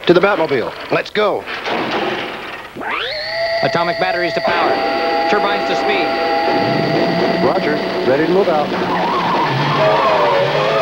To the Batmobile. Let's go. Atomic batteries to power. Turbines to speed. Roger. Ready to move out.